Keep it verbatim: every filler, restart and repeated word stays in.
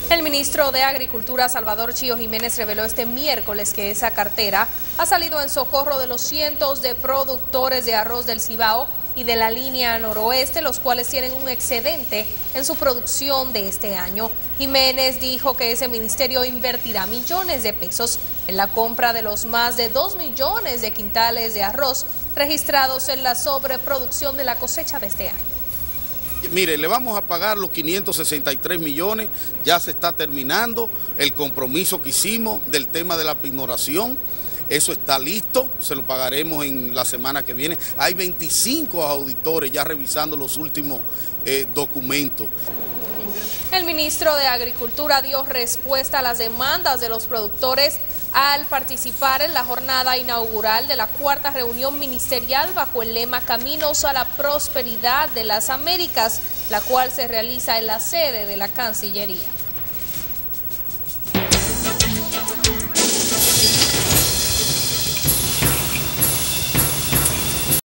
El ministro de Agricultura, Salvador Chío Jiménez, reveló este miércoles que esa cartera ha salido en socorro de los cientos de productores de arroz del Cibao y de la línea noroeste, los cuales tienen un excedente en su producción de este año. Jiménez dijo que ese ministerio invertirá millones de pesos en la compra de los más de dos millones de quintales de arroz registrados en la sobreproducción de la cosecha de este año. Mire, le vamos a pagar los quinientos sesenta y tres millones, ya se está terminando el compromiso que hicimos del tema de la pignoración, eso está listo, se lo pagaremos en la semana que viene. Hay veinticinco auditores ya revisando los últimos eh, documentos. El ministro de Agricultura dio respuesta a las demandas de los productores al participar en la jornada inaugural de la cuarta reunión ministerial bajo el lema Caminos a la Prosperidad de las Américas, la cual se realiza en la sede de la Cancillería.